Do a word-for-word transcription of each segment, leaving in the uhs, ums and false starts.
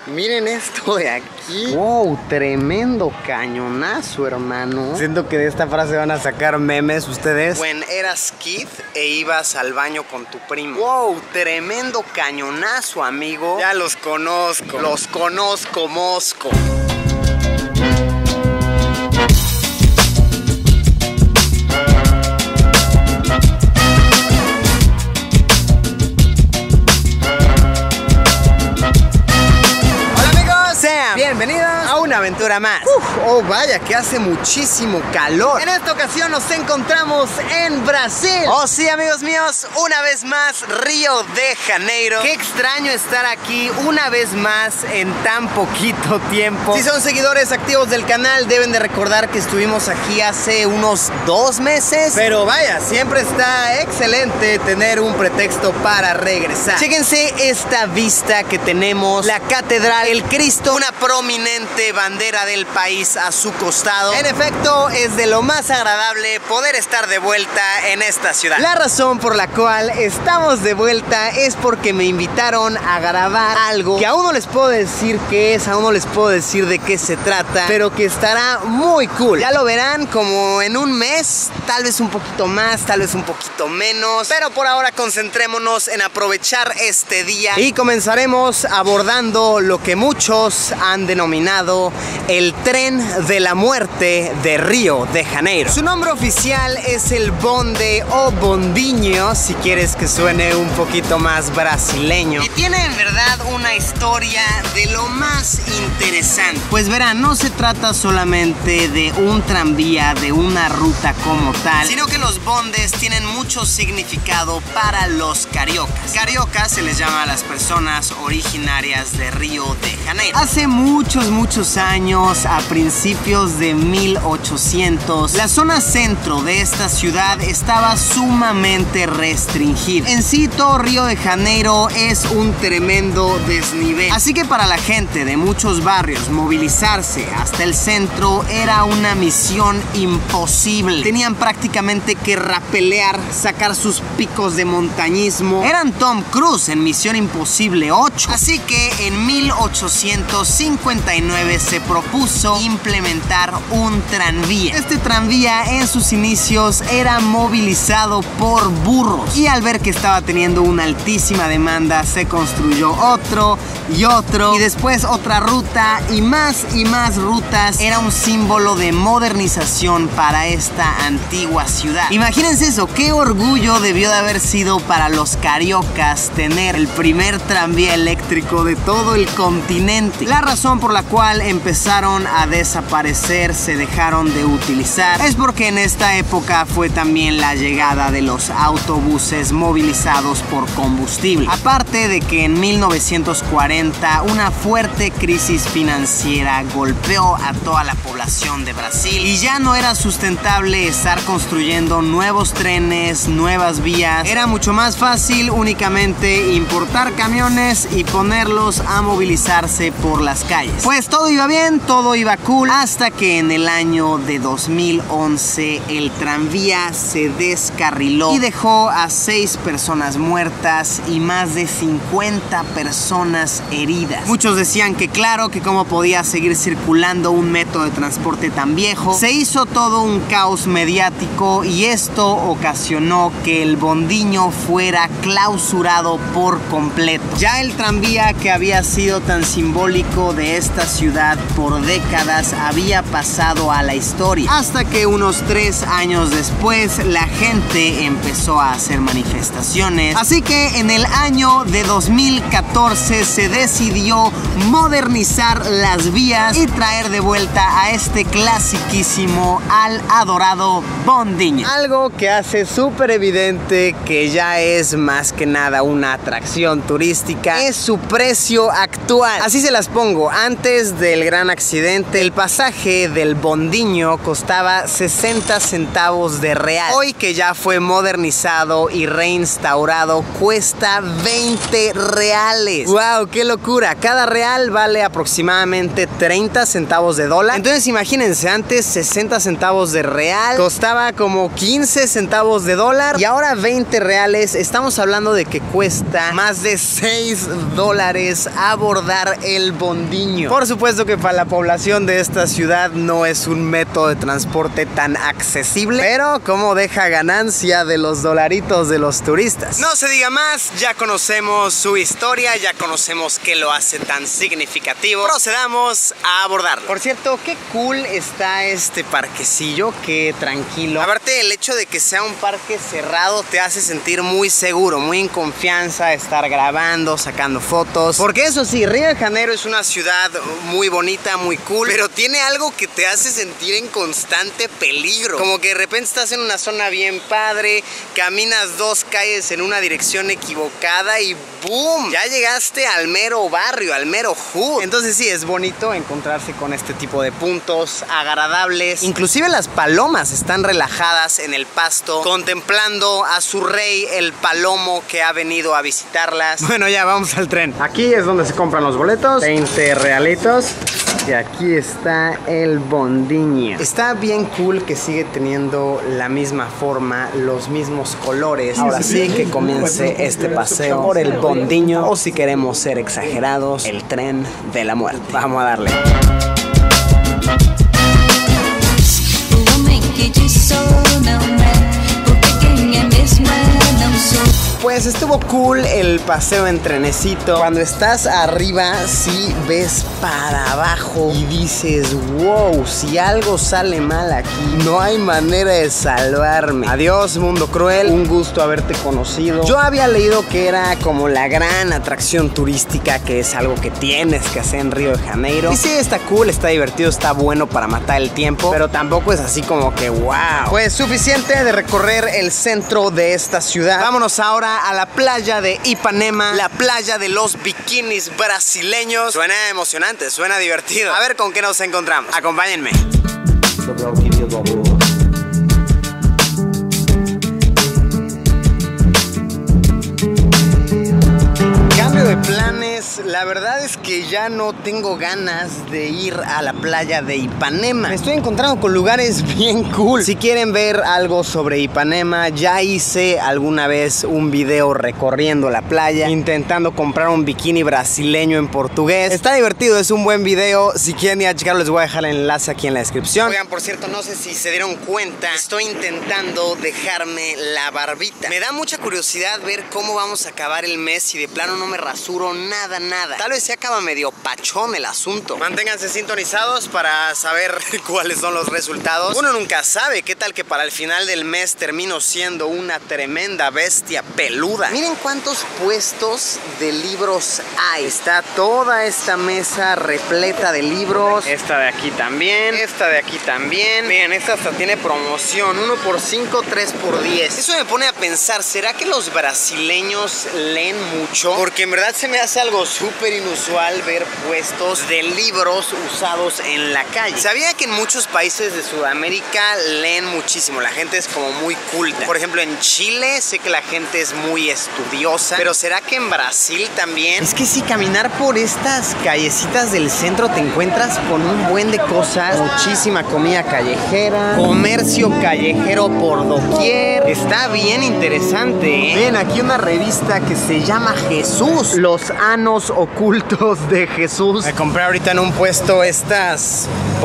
Miren esto de aquí. Wow, tremendo cañonazo, hermano. Siento que de esta frase van a sacar memes ustedes. When eras kid e ibas al baño con tu primo. Wow, tremendo cañonazo, amigo. Ya los conozco. Los conozco, mosco. Bienvenidos a una aventura más. Uf, oh vaya que hace muchísimo calor. En esta ocasión nos encontramos en Brasil. Oh sí, amigos míos, una vez más Río de Janeiro. Qué extraño estar aquí una vez más en tan poquito tiempo. Si son seguidores activos del canal deben de recordar que estuvimos aquí hace unos dos meses. Pero vaya, siempre está excelente tener un pretexto para regresar. Chéquense esta vista que tenemos. La catedral, el Cristo, una prominente bandera del país a su costado. En efecto, es de lo más agradable poder estar de vuelta en esta ciudad. La razón por la cual estamos de vuelta es porque me invitaron a grabar algo que aún no les puedo decir qué es, aún no les puedo decir de qué se trata, pero que estará muy cool. Ya lo verán como en un mes, tal vez un poquito más, tal vez un poquito menos, pero por ahora concentrémonos en aprovechar este día y comenzaremos abordando lo que muchos han denominado el tren de la muerte de Río de Janeiro. Su nombre oficial es el Bonde o Bondinho, si quieres que suene un poquito más brasileño. Y tiene en verdad una historia de lo más interesante. Pues verán, no se trata solamente de un tranvía, de una ruta como tal, sino que los bondes tienen mucho significado para los cariocas. Cariocas se les llama a las personas originarias de Río de Janeiro. Hace muchos, muchos años, a principios de mil ochocientos, la zona centro de esta ciudad estaba sumamente restringida. En sí, todo Río de Janeiro es un tremendo desnivel. Así que para la gente de muchos barrios, movilizarse hasta el centro era una misión imposible. Tenían prácticamente que rapelear, sacar sus picos de montañismo. Eran Tom Cruise en Misión Imposible ocho. Así que en mil ochocientos cincuenta y nueve se propuso implementar un tranvía. Este tranvía en sus inicios era movilizado por burros y al ver que estaba teniendo una altísima demanda se construyó otro y otro y después otra ruta y más y más rutas. Era un símbolo de modernización para esta antigua ciudad. Imagínense eso, qué orgullo debió de haber sido para los cariocas tener el primer tranvía eléctrico de todo el continente. La razón por la cual empezaron a desaparecer, se dejaron de utilizar, es porque en esta época fue también la llegada de los autobuses movilizados por combustible. Aparte de que en mil novecientos cuarenta una fuerte crisis financiera golpeó a toda la población de Brasil y ya no era sustentable estar construyendo nuevos trenes, nuevas vías. Era mucho más fácil únicamente importar camiones y ponerlos a movilizarse por las calles. Pues todo iba bien, todo iba cool, hasta que en el año de dos mil once el tranvía se descarriló y dejó a seis personas muertas y más de cincuenta personas heridas. Muchos decían que claro, que cómo podía seguir circulando un método de transporte tan viejo. Se hizo todo un caos mediático y esto ocasionó que el Bondinho fuera clausurado por completo. Ya el tranvía, que había sido tan simbólico de esta ciudad por décadas, había pasado a la historia, hasta que unos tres años después la gente empezó a hacer manifestaciones. Así que en el año de dos mil catorce se decidió modernizar las vías y traer de vuelta a este clasiquísimo al adorado Bondinho. Algo que hace súper evidente que ya es más que nada una atracción turística es su precio actual. Así se las pongo, antes del gran accidente, el pasaje del Bondiño costaba sesenta centavos de real. Hoy que ya fue modernizado y reinstaurado, cuesta veinte reales. ¡Wow! ¡Qué locura! Cada real vale aproximadamente treinta centavos de dólar. Entonces imagínense, antes sesenta centavos de real costaba como quince centavos de dólar y ahora veinte reales. Estamos hablando de que cuesta más de seis dólares abordar el Bondiño. Por supuesto que para la población de esta ciudad no es un método de transporte tan accesible, pero como deja ganancia de los dolaritos de los turistas. No se diga más, ya conocemos su historia, ya conocemos qué lo hace tan significativo. Procedamos a abordarlo. Por cierto, qué cool está este parquecillo, qué tranquilo. Aparte, el hecho de que sea un parque cerrado te hace sentir muy seguro, muy en confianza, estar grabando, sacando fotos. Porque eso sí, Río de Janeiro es una ciudad muy bonita, muy cool, pero tiene algo que te hace sentir en constante peligro. Como que de repente estás en una zona bien padre, caminas dos calles en una dirección equivocada y ¡boom! Ya llegaste al mero barrio, al mero hood. Entonces sí, es bonito encontrarse con este tipo de puntos agradables. Inclusive las palomas están relajadas en el pasto, contemplando a su rey, el palomo, que ha venido a visitarlas. Bueno, ya vamos al tren. Aquí es donde se compran los boletos, veinte realitos. Y aquí está el Bondiño. Está bien cool que sigue teniendo la misma forma, los mismos colores. Ahora sí que comience este paseo por el Bondiño, o si queremos ser exagerados, el tren de la muerte. Vamos a darle. Pues estuvo cool el paseo en trenecito. Cuando estás arriba sí ves para abajo y dices, wow, si algo sale mal aquí, no hay manera de salvarme. Adiós, mundo cruel, un gusto haberte conocido. Yo había leído que era como la gran atracción turística, que es algo que tienes que hacer en Río de Janeiro. Y sí, está cool, está divertido, está bueno para matar el tiempo, pero tampoco es así como que wow. Pues suficiente de recorrer el centro de esta ciudad. Vámonos ahora a la playa de Ipanema, la playa de los bikinis brasileños. Suena emocionante, suena divertido. A ver con qué nos encontramos. Acompáñenme. Cambio de planes. La verdad es que ya no tengo ganas de ir a la playa de Ipanema. Me estoy encontrando con lugares bien cool. Si quieren ver algo sobre Ipanema, ya hice alguna vez un video recorriendo la playa, intentando comprar un bikini brasileño en portugués. Está divertido, es un buen video. Si quieren ir a checarlo, les voy a dejar el enlace aquí en la descripción. Oigan, por cierto, no sé si se dieron cuenta, estoy intentando dejarme la barbita. Me da mucha curiosidad ver cómo vamos a acabar el mes y de plano no me rasuro nada, nada. Tal vez se acaba medio pachón el asunto. Manténganse sintonizados para saber cuáles son los resultados. Uno nunca sabe, qué tal que para el final del mes termino siendo una tremenda bestia peluda. Miren cuántos puestos de libros hay. Está toda esta mesa repleta de libros. Esta de aquí también, esta de aquí también. Miren, esta hasta tiene promoción, uno por cinco, tres por diez. Eso me pone a pensar, ¿será que los brasileños leen mucho? Porque en verdad se me hace algo súper inusual ver puestos de libros usados en la calle. Sabía que en muchos países de Sudamérica leen muchísimo, la gente es como muy culta. Por ejemplo, en Chile sé que la gente es muy estudiosa, pero ¿será que en Brasil también? Es que si caminar por estas callecitas del centro te encuentras con un buen de cosas, muchísima comida callejera, comercio callejero por doquier. Está bien interesante, ¿eh? Ven, aquí una revista que se llama Jesús, los anos ocultos de Jesús. Me compré ahorita en un puesto estas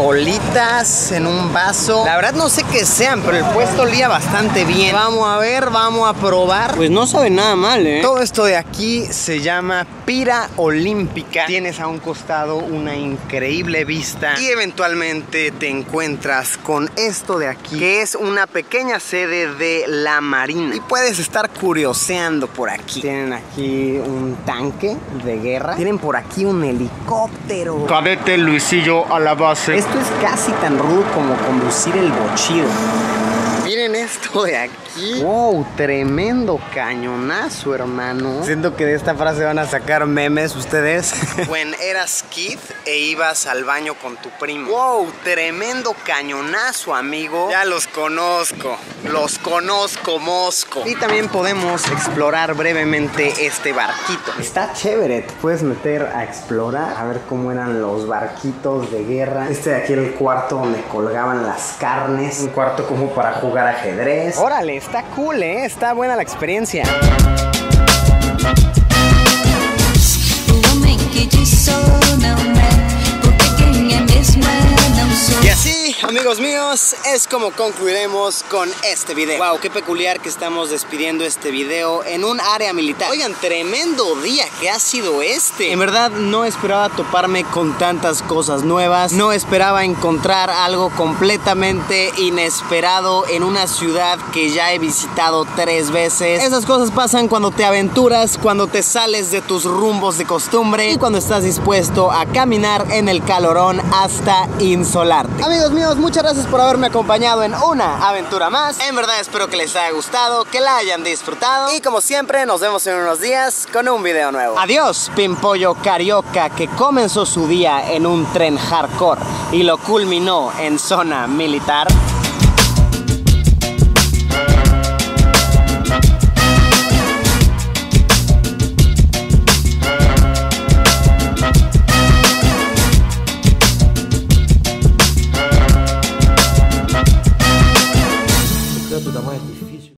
bolitas en un vaso. La verdad no sé qué sean, pero el puesto olía bastante bien. Vamos a ver, vamos a probar. Pues no sabe nada mal, ¿eh? Todo esto de aquí se llama Pira Olímpica. Tienes a un costado una increíble vista y eventualmente te encuentras con esto de aquí, que es una pequeña sede de la Marina. Y puedes estar curioseando por aquí. Tienen aquí un tanque de guerra. Tienen por aquí un helicóptero. Cadete Luisillo a la base. Esto es casi tan rudo como conducir el bochido. Y miren esto de aquí. Wow, tremendo cañonazo, hermano. Siento que de esta frase van a sacar memes ustedes. When eras kid e ibas al baño con tu primo. Wow, tremendo cañonazo, amigo. Ya los conozco, los conozco, mosco. Y también podemos explorar brevemente este barquito. Está chévere, te puedes meter a explorar, a ver cómo eran los barquitos de guerra. Este de aquí era el cuarto donde colgaban las carnes. Un cuarto como para jugar ajedrez. Órale, está cool, ¿eh? Está buena la experiencia. Y así, amigos míos, es como concluiremos con este video. Wow, qué peculiar que estamos despidiendo este video en un área militar. Oigan, tremendo día que ha sido este. En verdad no esperaba toparme con tantas cosas nuevas. No esperaba encontrar algo completamente inesperado en una ciudad que ya he visitado tres veces. Esas cosas pasan cuando te aventuras, cuando te sales de tus rumbos de costumbre y cuando estás dispuesto a caminar en el calorón hasta insolarte. Amigos míos, muchas gracias por haberme acompañado en una aventura más. En verdad espero que les haya gustado, que la hayan disfrutado. Y como siempre, nos vemos en unos días con un video nuevo. Adiós, pimpollo carioca que comenzó su día en un tren hardcore y lo culminó en zona militar. Tu tamanho é difícil.